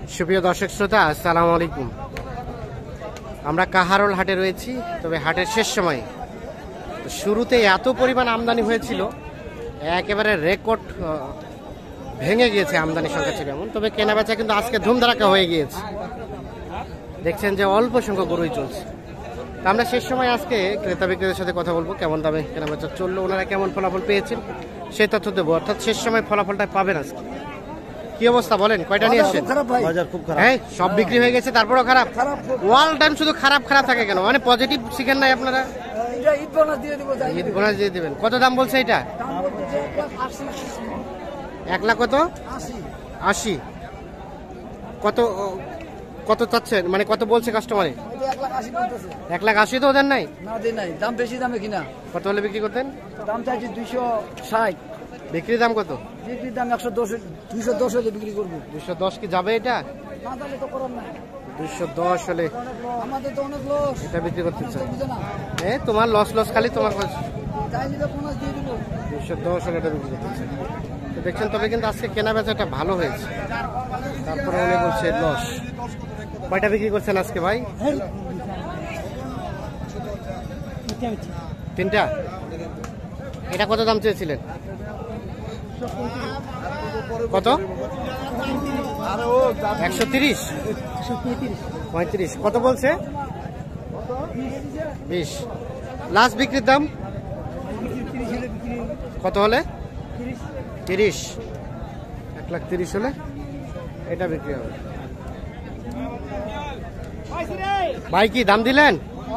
সুপ্রিয় দর্শক শ্রোতা, আসসালামু আলাইকুম। আমরা কাহারোল হাটে রয়েছি, তবে হাটের শেষ সময়ে। শুরুতে এত পরিমাণ আমদানি হয়েছিল, একেবারে রেকর্ড ভেঙে গিয়েছে আমদানি সংখ্যা ছিল এমন। তবে কেনাবেচা কিন্তু আজকে ধুমধারাক্কা হয়ে গিয়েছে। দেখছেন যে অল্প সংখ্যক গরুই চলছে। তা আমরা শেষ সময় আজকে ক্রেতা বিক্রেতার সাথে কথা বলবো, কেমন দামে কেনাবেচা চললো, ওনারা কেমন ফলাফল পেয়েছেন সেই তথ্য দেবো। অর্থাৎ শেষ সময় ফলাফলটা পাবেন আজকে। কি অবস্থা বলেন, কয়টা নিয়ে আসছেন? হ্যাঁ, সব বিক্রি হয়ে গেছে, তারপরও খারাপ। অল টাইম শুধু খারাপ খারাপ থাকে কেন? মানে পজিটিভ শিখেন নাই আপনারা? ঈদ বোনাস দিয়ে দিবেন। কত দাম বলছে এটা? 1 লাখ কত? 80। কত কত চাচ্ছেন, মানে কত বলছে কাস্টমারে? 1,80,000 তো ওদের নাই? দাম বেশি দামে কিনা। কত হলে বিক্রি করতেন? দাম চাইছি 260। বিক্রির দাম কত? বিক্রির দাম 110, 210 হলে বিক্রি করবো। 210 কি যাবে এটা? না তাহলে তো করার নাই। 210 হলে আমাদের তো অনেক লস। এটা বিক্রি করতে চাই। বুঝে না? তোমার লস খালি তোমার কাছে। চাইলে তো বোনাস দিয়ে দিব। 210 হলে এটা বিক্রি করতে চাই। তো দেখছেন, তবে কিন্তু আজকে কেনা বেচাটা ভালো হয়েছে। তারপরে উনি বলছে লস। কয়টা বিক্রি করছেন আজকে ভাই? 3টা। এটা কত দাম চেয়েছিলেন? কত? 130, 35। কত বলছে? 20। লাস্ট বিক্রির দাম কত হলে? 30। 1,30,000 হলে এটা বিক্রি হবে। ভাই কি দাম দিলেন?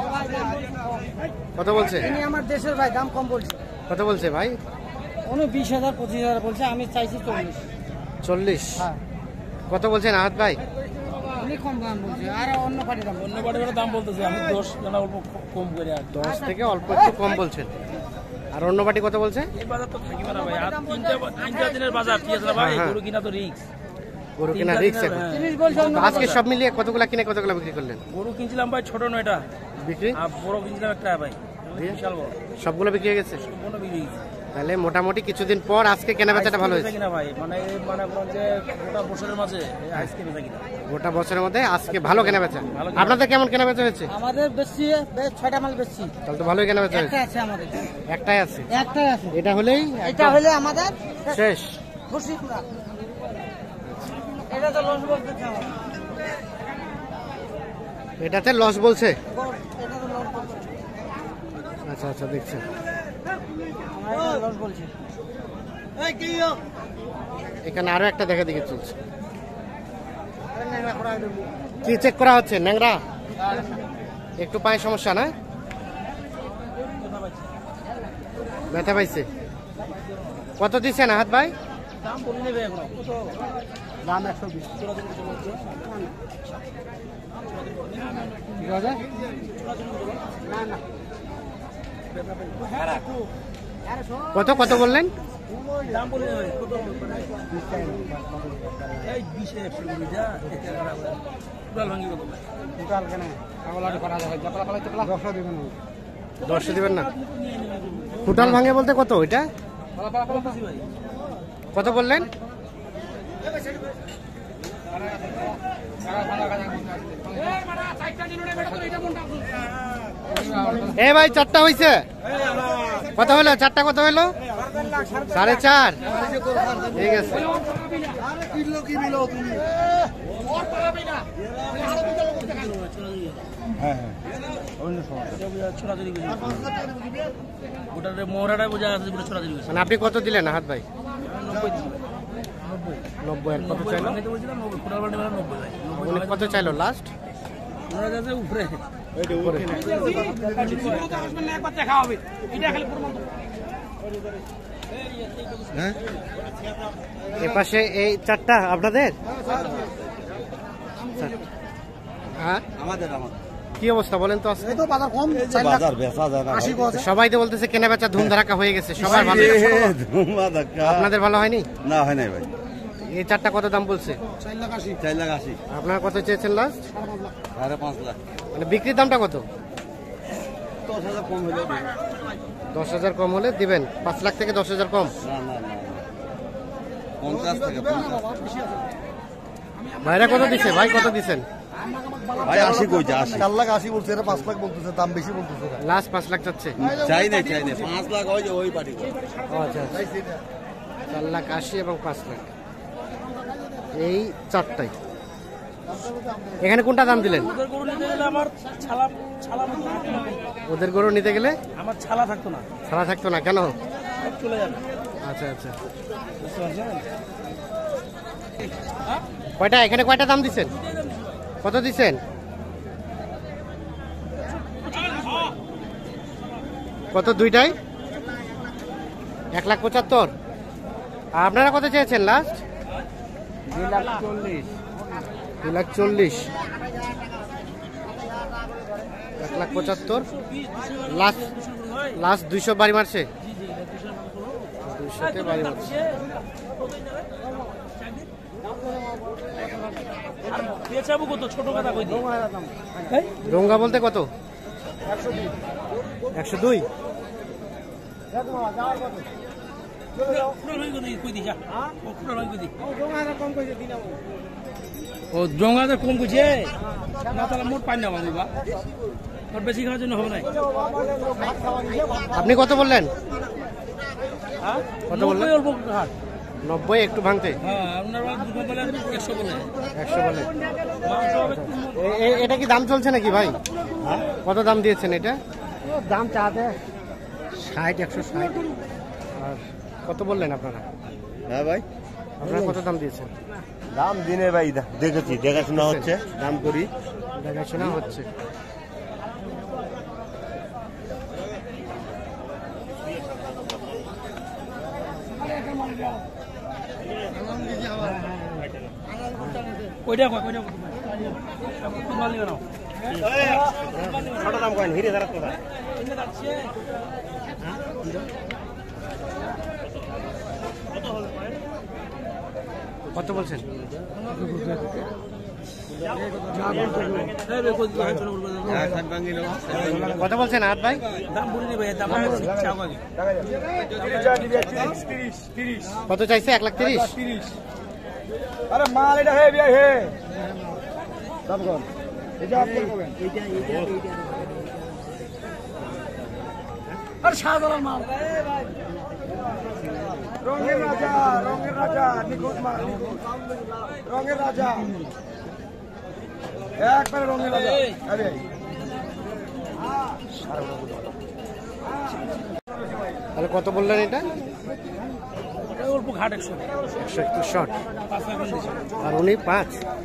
কত বলছে? আমার দেশের ভাই, দাম কম বলছে। কত বলছে ভাই? 20,000 25,000 বলছে, আমি চাইছি 40। 40। হ্যাঁ। কত বলছেন আহাত ভাই? উনি কম দাম বলছে, আর অন্য পার্টি দাম বলতেছে। আমি 10 অল্প কম করে, 10 থেকে অল্প একটু কম বলছেন। আর অন্য পার্টি কত বলছে? এই বাজার তো থাকিবে না ভাই, আর তিনটা দিনের বাজার, ঠিক আছে ভাই। গরু কিনা তো রিস্ক, গরু কিনা রিস্ক এখন। আজকে সব মিলিয়ে কতগুলা কিনে কতগুলা বিক্রি করলেন? গরু কিনছিলাম ভাই ছোট 9টা বিক্রি, আর বড় কিনছিলাম একটা ভাই, বিশাল বড়। সবগুলো বিক্রি হয়ে গেছে? সম্পূর্ণ বিক্রি হয়েছে। তাহলে মোটামুটি কিছুদিন পর আজকে কেনা বেচাটা ভালো হয়েছে কিনা ভাই, মানে যে গোটা বছরের মাঝে আজকে বেচা কিনা, গোটা বছরের মধ্যে আজকে ভালো কেনা বেচা। আপনাদের কেমন কেনা বেচা হয়েছে? আমাদের বেশি 6টা মাল বেশি। তাহলে তো ভালোই কেনা বেচা হয়েছে। আছে আমাদের, একটাই আছে। একটাই আছে। এটা হলেই এটা হলে আমাদের শেষ। খুশি পুরা। এটা তো লস বলতেছে আমার। এটাতে লস বলছে? এটা তো লস বলছে। আচ্ছা আচ্ছা, দেখছেন আমার লস বলছে। এই কি হলো? এখানে আরো একটা দেখা দেখে চলছে। কি চেক করা হচ্ছে? ন্যাংরা একটু পায়ে সমস্যা না? ব্যথা পাইছে। কত দিচ্ছেন আহাত ভাই? দাম বলে নেবে এখন। দাম 120। কত কত বললেন? দাম বলে নেবে কত? এই 20 100 টোটাল ভাঙি কত ভাই? টোটাল কেন আগলাটা করা যাবে, জাপলা পালাই চপলা 10 দিবেন না। 10 দিবেন না? টোটাল ভাঙে বলতে কত ওইটা? ভাই কত বললেন? এ ভাই 4টা হইছে। কত হলো? 4টা কত হলো? 4.5। ঠিক আছে। মানে আপনি কত দিলেন হাত ভাই? 90। আর কত চাইলো? উনি কত চাইলো লাস্ট? উপরে এপাশে এই 4টা আপনাদের? হ্যাঁ, আমাদের কি অবস্থা বলেন তো? আজকে তো বাজার কম, বাজার বেচা যায় না ভাই। সবাই তো বলতেছে কেনা বেচা ধুমধারাক্কা হয়ে গেছে, সবার ভালো। আপনাদের ভালো হয়নি? না হয় নাই ভাই। এই 4টা কত দাম বলছে? 4,80,000। আপনারা কত চেয়েছেন লাস্ট? 5.5 লাখ। মানে বিক্রির দামটা কত? 10,000 কম হলে 10,000 কম হলে দিবেন? 5 লাখ থেকে 10,000 কম? না 50 থেকে 50। ভাইরা কত দিছে? ভাই কত দিছেন? ভাই 80 কইছে 80 4 লাখ 80 বলছে, এটা 5 লাখ বলতেছে, দাম বেশি বলতেছে। লাস্ট 5 লাখ চাচ্ছে। চাই না 5 লাখ হয় যে ওই পার্টি ও আচ্ছা, 4 লাখ 80 এবং 5 লাখ, এই চারটাই। এখানে কোনটা দাম দিলেন? ওদের গরু নিতে গেলে আমার ছালা ছালা মতো থাকতো না ভাই। ওদের গরু নিতে গেলে আমার ছালা থাকতো না, ছাড়া থাকতো না কেন? সব চলে যাবে। আচ্ছা আচ্ছা, বুঝতে পারছেন? কয়টা এখানে কয়টা দাম দিছেন? কত দিছেন? কত? দুইটাই 1,75,000। আর আপনারা কত চেয়েছেন লাস্ট? 2,40,000। 2,40,000, 1,75,000 লাস্ট 200 বাড়ি মারছে, 200তে বাড়ি মারছে। বেচাবো কত? ছোট কথা কই দিই। ডোঙ্গা বলতে কত? 102। ও ডোঙ্গাতে কম কইছে না, তাহলে মোট পাই না বাবা, আর বেশি খাওয়ার জন্য হবে না। আপনি কত বললেন? হ্যাঁ কত বললেন? অল্প হাট। 90 একটু ভাঙতে। হ্যাঁ আপনার দুটো বলে 100 বলে 100 বলে। মাংস হবে। এটা কি দাম চলছে নাকি ভাই? কত দাম দিয়েছেন এটা? দাম চাতে 60, 160। আর কত বললেন আপনারা? হ্যাঁ ভাই, আপনারা কত দাম দিয়েছেন? দাম দিনে ভাই দেখেছি, দেখাশোনা হচ্ছে, দাম করি। দেখাশোনা হচ্ছে। কয়টা কয় কয়টা মাল নিবে নাও। ছোট দাম কয়েন হিরে ধারা কথা। কত বলছেন? কত বলছেন আট ভাই? দাম বলি নি ভাই, দাম চাও আগে। কত চাইছে? 1,30,000। আরে মাল এটা হে বিয়া হে দাম কোন এটা আপনি বলেন। আর সাধারণ মাল রঙের রাজা নিখুঁত মাল, রঙের রাজা, একবারে রঙের রাজা। আরে তাহলে কত বললেন এটা? অল্প ঘাট 100 100 শর্ট। 5 লাখ দিয়েছে। আর উনি 5।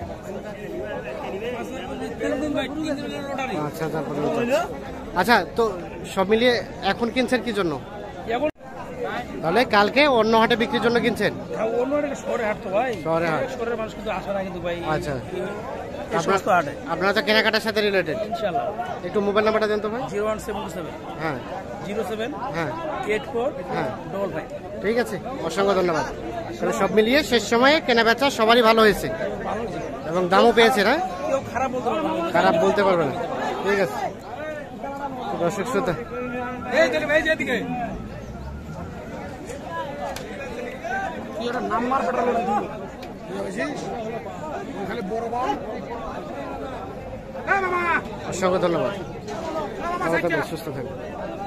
3 দিন ভাই, 3 দিন লটারি। 5,000 পর্যন্ত। আচ্ছা, তো সব মিলিয়ে এখন কিনছেন কি জন্য? এখন তাহলে কালকে অন্য হাটে বিক্রির জন্য কিনছেন? অন্য একটা শহরে হাট তো ভাই, শহরে হাট। শহরের মানুষ কিন্তু আসে না কিন্তু ভাই। আচ্ছা, এই সমস্ত হাটে আপনারা তো কেনাকাটার সাথে রিলেটেড। ইনশাআল্লাহ। একটু মোবাইল নাম্বারটা দেন তো ভাই। 01727 হ্যাঁ 07 হ্যাঁ 84 হ্যাঁ, 55। ঠিক আছে, অসংখ্য ধন্যবাদ। তাহলে সব মিলিয়ে শেষ সময়ে কেনা বেচা সবারই ভালো হয়েছে ভালো হয়েছে, এবং দামও পেয়েছে না? কেউ খারাপ বলতে পারবে না। খারাপ বলতে পারবে না। ঠিক আছে, তো দর্শক শ্রোতা, এই দেখে ভাই যেদিকে কি একটা নাম্বার পাঠালো না দিও খালি বড় বড়। হ্যাঁ মামা, অসংখ্য ধন্যবাদ। ভালো থাকবেন, সুস্থ থাকবেন।